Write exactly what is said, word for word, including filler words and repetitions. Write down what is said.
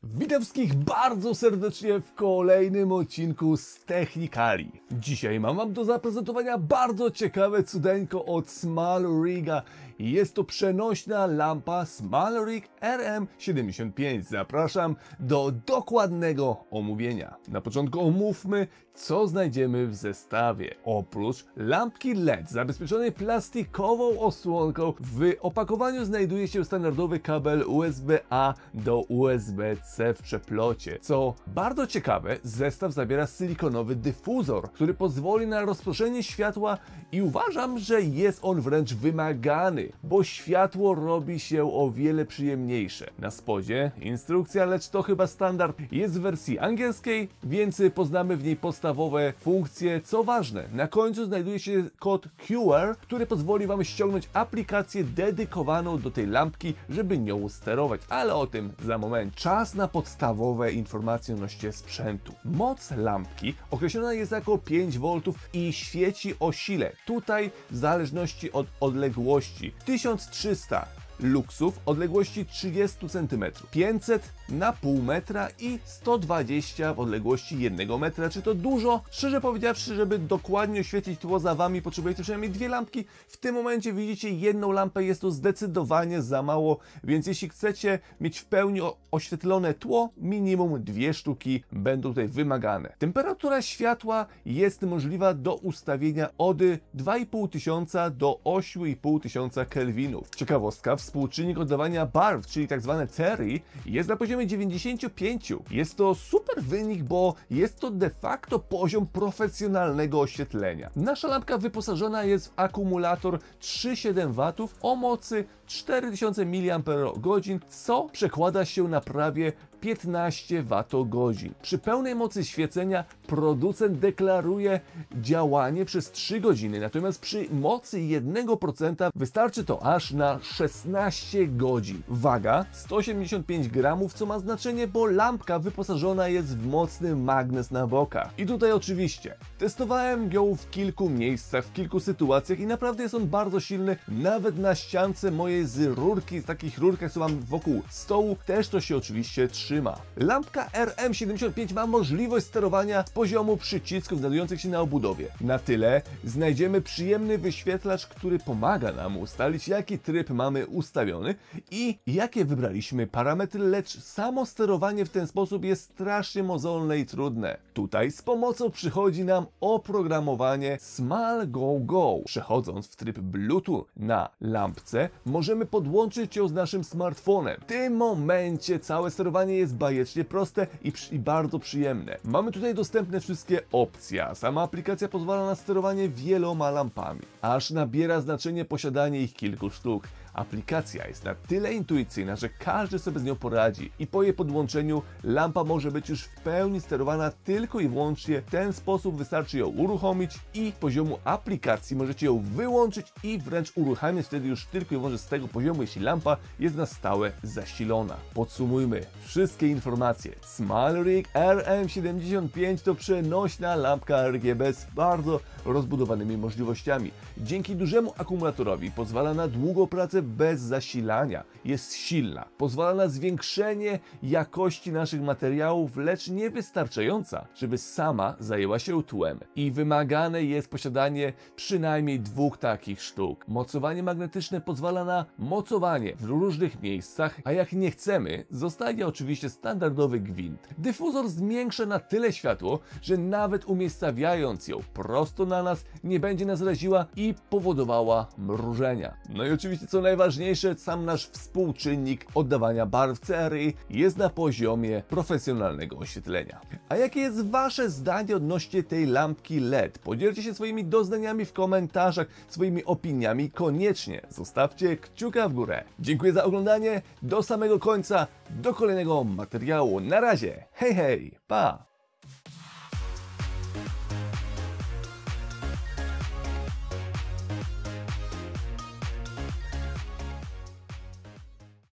Witam wszystkich bardzo serdecznie w kolejnym odcinku z Technikali. Dzisiaj mam wam do zaprezentowania bardzo ciekawe cudeńko od SmallRiga. Jest to przenośna lampa SmallRig R M siedemdziesiąt pięć. Zapraszam do dokładnego omówienia. Na początku omówmy, co znajdziemy w zestawie. Oprócz lampki L E D zabezpieczonej plastikową osłonką, w opakowaniu znajduje się standardowy kabel U S B A do U S B C w przeplocie. Co bardzo ciekawe, zestaw zawiera silikonowy dyfuzor, który pozwoli na rozproszenie światła i uważam, że jest on wręcz wymagany, bo światło robi się o wiele przyjemniejsze. Na spodzie instrukcja, lecz to chyba standard, jest w wersji angielskiej, więc poznamy w niej podstawowe funkcje. Co ważne, na końcu znajduje się kod Q R, który pozwoli wam ściągnąć aplikację dedykowaną do tej lampki, żeby nią sterować, ale o tym za moment. Czas na podstawowe informacje odnośnie sprzętu. Moc lampki określona jest jako pięć woltów i świeci o sile. Tutaj w zależności od odległości tysiąc trzysta luksów, odległości trzydzieści centymetrów, pięćset na pół metra i sto dwadzieścia w odległości jednego metra. Czy to dużo? Szczerze powiedziawszy, żeby dokładnie oświetlić tło za wami, potrzebujecie przynajmniej dwie lampki. W tym momencie widzicie jedną lampę, jest to zdecydowanie za mało, więc jeśli chcecie mieć w pełni oświetlone tło, minimum dwie sztuki będą tutaj wymagane. Temperatura światła jest możliwa do ustawienia od dwa i pół tysiąca do ośmiu i pół tysiąca kelwinów. Ciekawostka, współczynnik oddawania barw, czyli tak zwane Terry, jest na poziomie dziewięćdziesiąt pięć. Jest to super wynik, bo jest to de facto poziom profesjonalnego oświetlenia. Nasza lampka wyposażona jest w akumulator trzy przecinek siedem watów o mocy cztery tysiące miliamperogodzin, co przekłada się na prawie piętnaście watogodzin. Przy pełnej mocy świecenia producent deklaruje działanie przez trzy godziny, natomiast przy mocy jednego procenta wystarczy to aż na szesnaście godzin. Waga sto osiemdziesiąt pięć gramów, co ma znaczenie, bo lampka wyposażona jest w mocny magnes na bokach. I tutaj oczywiście testowałem ją w kilku miejscach, w kilku sytuacjach i naprawdę jest on bardzo silny. Nawet na ściance mojej z rurki, z takich rurkach, co mam wokół stołu, też to się oczywiście trzyma. Lampka R M siedemdziesiąt pięć ma możliwość sterowania z poziomu przycisków znajdujących się na obudowie. Na tyle znajdziemy przyjemny wyświetlacz, który pomaga nam ustalić, jaki tryb mamy ustawiony i jakie wybraliśmy parametry, lecz samo sterowanie w ten sposób jest strasznie mozolne i trudne. Tutaj z pomocą przychodzi nam oprogramowanie SmallGoGo. Przechodząc w tryb Bluetooth na lampce, możemy podłączyć ją z naszym smartfonem. W tym momencie całe sterowanie jest bajecznie proste i, i bardzo przyjemne. Mamy tutaj dostępne wszystkie opcje, a sama aplikacja pozwala na sterowanie wieloma lampami. Aż nabiera znaczenie posiadanie ich kilku sztuk. Aplikacja jest na tyle intuicyjna, że każdy sobie z nią poradzi i po jej podłączeniu lampa może być już w pełni sterowana tylko i wyłącznie w ten sposób. Wystarczy ją uruchomić i z poziomu aplikacji możecie ją wyłączyć i wręcz uruchamiać wtedy już tylko i wyłącznie z tego poziomu, jeśli lampa jest na stałe zasilona. Podsumujmy wszystkie informacje. SmallRig R M siedemdziesiąt pięć to przenośna lampka R G B z bardzo rozbudowanymi możliwościami. Dzięki dużemu akumulatorowi pozwala na długą pracę bez zasilania. Jest silna, pozwala na zwiększenie jakości naszych materiałów, lecz niewystarczająca, żeby sama zajęła się tłem. I wymagane jest posiadanie przynajmniej dwóch takich sztuk. Mocowanie magnetyczne pozwala na mocowanie w różnych miejscach, a jak nie chcemy, zostaje oczywiście standardowy gwint. Dyfuzor zwiększa na tyle światło, że nawet umiejscawiając ją prosto na nas, nie będzie nas raziła i powodowała mrużenia. No i oczywiście co najważniejsze, sam nasz współczynnik oddawania barw C R I jest na poziomie profesjonalnego oświetlenia. A jakie jest wasze zdanie odnośnie tej lampki L E D? Podzielcie się swoimi doznaniami w komentarzach, swoimi opiniami. Koniecznie zostawcie kciuka w górę. Dziękuję za oglądanie do samego końca, do kolejnego materiału. Na razie, hej hej, pa!